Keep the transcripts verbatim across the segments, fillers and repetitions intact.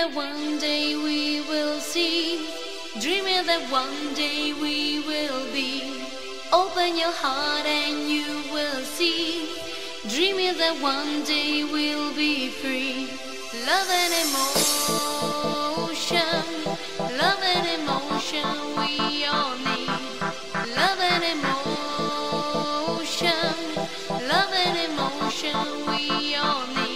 that one day we will see, dreaming that one day we will be. Open your heart and you will see, dreaming that one day we'll be free. Love and emotion, love and emotion we all need. Love and emotion, love and emotion we all need.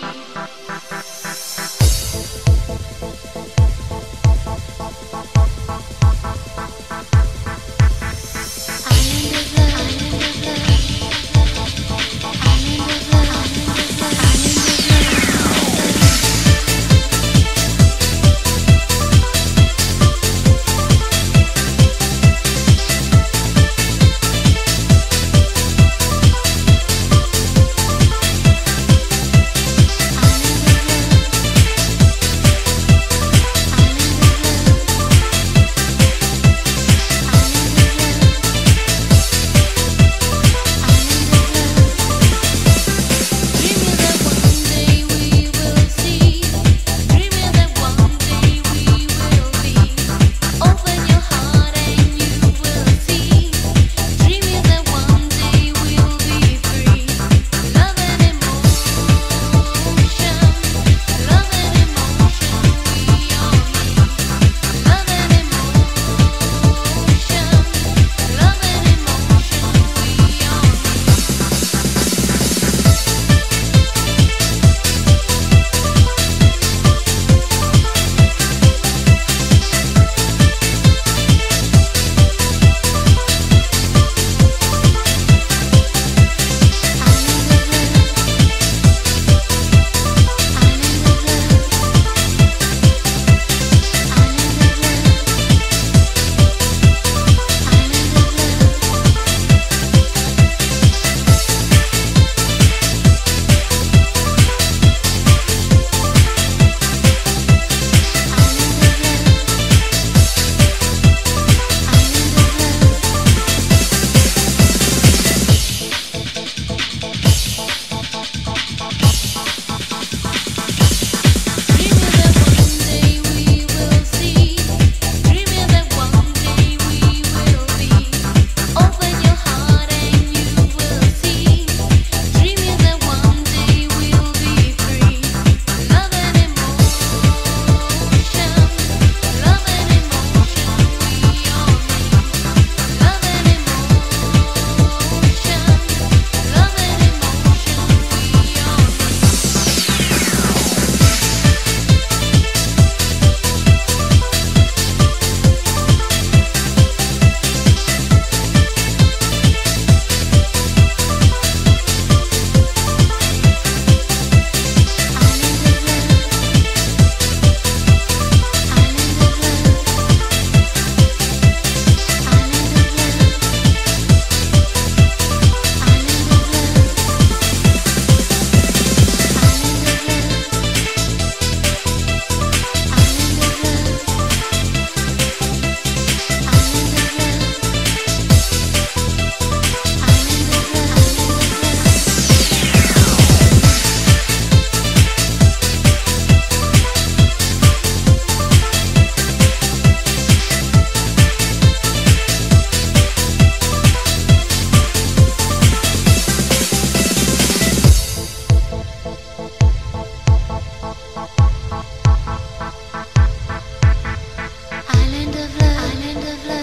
Island of love, island of love.